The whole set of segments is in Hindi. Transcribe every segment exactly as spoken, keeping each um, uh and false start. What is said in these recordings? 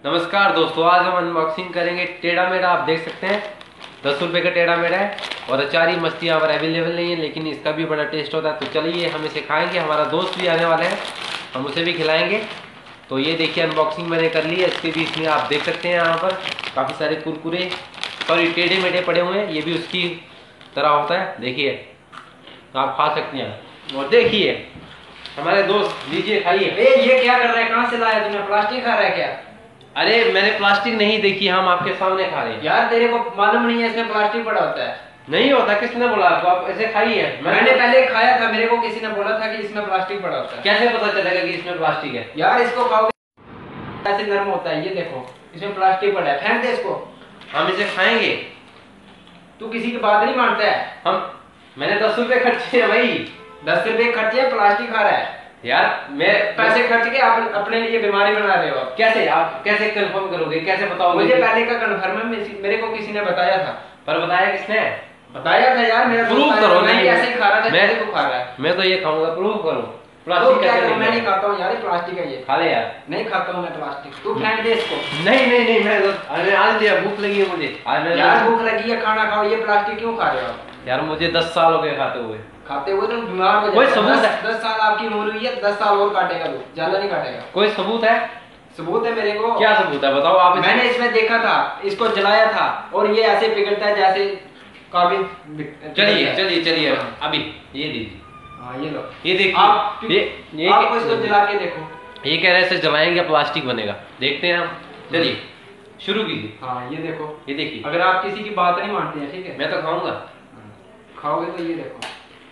नमस्कार दोस्तों, आज हम अनबॉक्सिंग करेंगे टेढ़ा मेढ़ा। आप देख सकते हैं दस रुपये का टेढ़ा मेढ़ा है और अचारी मस्ती यहाँ पर अवेलेबल नहीं है, लेकिन इसका भी बड़ा टेस्ट होता है। तो चलिए हम इसे खाएंगे, हमारा दोस्त भी आने वाला है, हम उसे भी खिलाएंगे। तो ये देखिए अनबॉक्सिंग मैंने कर ली है। इसके बीच में आप देख सकते हैं यहाँ पर काफ़ी सारे कुरकुरे सॉरी टेढ़े मेढ़े पड़े हुए हैं। ये भी उसकी तरह होता है, देखिए तो आप खा सकते हैं। और देखिए हमारे दोस्त, लीजिए खाइए। ये क्या कर रहा है, कहाँ से लाया तुमने? प्लास्टिक खा रहा है क्या? अरे मैंने प्लास्टिक नहीं देखी, हम आपके सामने खा रहे हैं। यार तेरे को मालूम नहीं है इसमें प्लास्टिक पड़ा होता है? नहीं होता, किसने बोला आपको? आप ऐसे खाइए। मैंने पहले खाया था, मेरे को किसी ने बोला था कि इसमें प्लास्टिक पड़ा होता है। कैसे पता चलेगा कि इसमें प्लास्टिक है? यार इसको खाओगे ऐसे नरम होता है, ये देखो इसमें प्लास्टिक पड़ा है, फेंक दे इसको। हम इसे खाएंगे। तू किसी की बात नहीं मानता है। हम मैंने दस रुपए खर्चे है भाई। दस रुपए खर्चे, प्लास्टिक खा रहा है यार। मैं पैसे खर्च के आप अपने लिए बीमारी बना रहे हो। आप कैसे आप कैसे कंफर्म करोगे, कैसे बताओगे? मुझे पहले का कंफर्म है, मेरे को किसी ने बताया था। पर बताया किसने? बताया था यार, मेरा प्रूव करो। मैं ऐसे ही खा रहा था, मैं तो खा रहा है। मैं तो ये खाऊंगा, प्रूव करो। प्लास्टिक कैसे नहीं? मैं नहीं खाता हूँ यार, प्लास्टिक है ये। खा ले यार। नहीं खाता हूँ मैं प्लास्टिक, तू फेंक दे इसको। नहीं नहीं नहीं, मैं अरे आज दिया, भूख लगी है मुझे आज। मैं यार भूख लगी है, खाना खाओ। ये प्लास्टिक क्यों खा रहे हो आप? यार मुझे दस साल हो गए खाते हुए। खाते हुए तुम बीमार हो कोई जाओगे। सबूत है? दस साल आपकी उम्र हुई है, दस साल और काटेगा तू, ज्यादा नहीं काटेगा। कोई सबूत है? सबूत है मेरे को। क्या सबूत है बताओ आप? मैंने इसमें देखा था, इसको जलाया था और ये ऐसे पिघलता है जैसे कार्बन। चलिए चलिए चलिए अभी ये लीजिए। हाँ ये लो, ये देखिए आप ये ये आपको इसको जला के देखो। ये कह रहे से जलाएंगे प्लास्टिक बनेगा, देखते हैं हम। चलिए शुरू कीजिए। हाँ ये देखो, ये देखिए। अगर आप किसी की बात नहीं मानते हैं, ठीक है? मैं तो खाऊंगा। खाओगे तो ये देखो,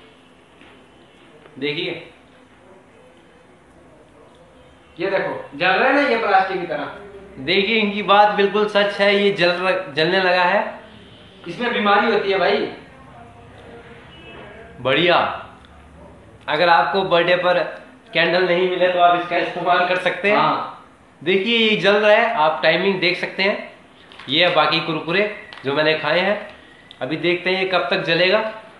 देखिए ये देखो जल रहा है ना, ये प्लास्टिक की तरह। देखिए इनकी बात बिल्कुल सच है, ये जल जलने लगा है। इसमें बीमारी होती है भाई। बढ़िया। अगर आपको बर्थडे पर कैंडल नहीं मिले तो आप इसका इस्तेमाल कर सकते हैं। हाँ। देखिए ये जल रहा है, आप टाइमिंग देख सकते हैं। ये है बाकी कुरकुरे जो मैंने खाए हैं। अभी देखते हैं ये कब तक जलेगा।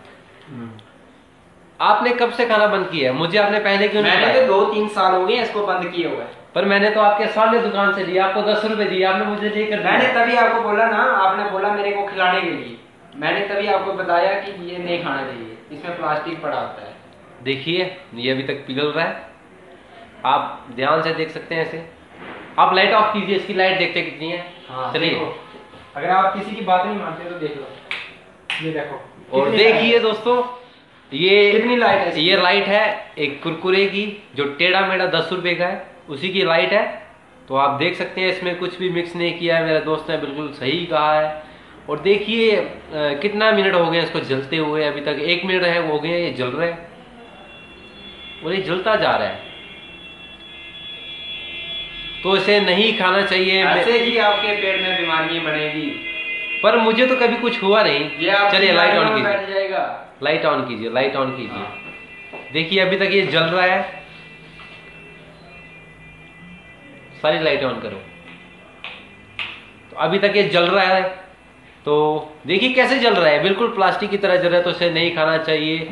आपने कब से खाना बंद किया है? मुझे आपने पहले क्यों नहीं मैंने तो दो तीन साल हो गए इसको बंद किए हुए। पर मैंने तो आपके सामने दुकान से लिया, आपको दस रुपए दिए, आपने मुझे लेकर। मैंने तभी आपको बोला ना, आपने बोला मेरे को खिलाने के लिए, मैंने तभी आपको बताया कि ये नहीं खाना चाहिए, इसमें प्लास्टिक पड़ा होता है। देखिए ये अभी तक पिघल रहा है, आप ध्यान से देख सकते हैं ऐसे। आप लाइट ऑफ कीजिए, इसकी लाइट देखते कितनी है। हाँ, चलिए अगर आप किसी की बात नहीं मानते तो देख लो, ये देखो। और देखिए दोस्तों, ये कितनी लाइट है? ये लाइट है एक कुरकुरे की जो टेढ़ा मेढ़ा दस रुपए का है, उसी की लाइट है। तो आप देख सकते हैं इसमें कुछ भी मिक्स नहीं किया है, मेरा दोस्त ने बिल्कुल सही कहा है। और देखिए कितना मिनट हो गए इसको जलते हुए, अभी तक एक मिनट है हो गए ये जल रहे हैं और ये जलता जा रहा है। तो इसे नहीं खाना चाहिए। ऐसे ही आपके पेट में बीमारियां बढ़ेगी। पर मुझे तो कभी कुछ हुआ नहीं। चलिए लाइट ऑन कीजिए, जाएगा। लाइट ऑन कीजिए, लाइट ऑन कीजिए। देखिए अभी तक ये जल रहा है, सारी लाइट ऑन करो। तो अभी तक ये जल रहा है, तो देखिए कैसे जल रहा है, बिल्कुल प्लास्टिक की तरह जल रहा है। तो इसे नहीं खाना चाहिए।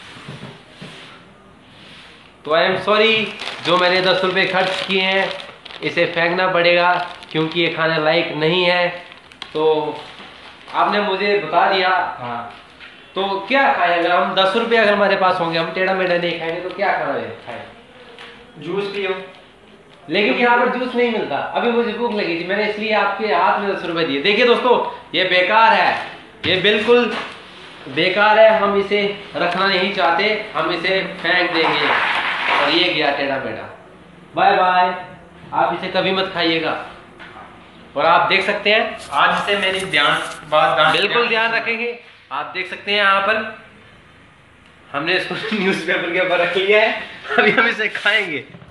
तो आई एम सॉरी, जो मैंने दस रुपए खर्च किए हैं इसे फेंकना पड़ेगा क्योंकि ये खाने लायक नहीं है। तो आपने मुझे बता दिया। हाँ। तो क्या खाए? अगर हम दस रुपये अगर हमारे पास होंगे, हम टेढ़ा मेढ़ा नहीं खाएंगे तो क्या खाना है? खाए जूस पियो। लेकिन यहाँ पर जूस नहीं मिलता। अभी मुझे भूख लगी थी, मैंने इसलिए आपके हाथ में दस रुपए दिए। देखिए दोस्तों ये बेकार है, ये बिल्कुल बेकार है। हम इसे रखना नहीं चाहते, हम इसे फेंक देंगे। और ये गया टेढ़ा मेढ़ा, बाय बाय। आप इसे कभी मत खाइएगा। और आप देख सकते हैं आज से मेरी ध्यान बात बिल्कुल ध्यान रखेंगे। आप देख सकते हैं यहाँ पर हमने इसको न्यूज़पेपर के ऊपर रख लिया है। अभी हम इसे खाएंगे।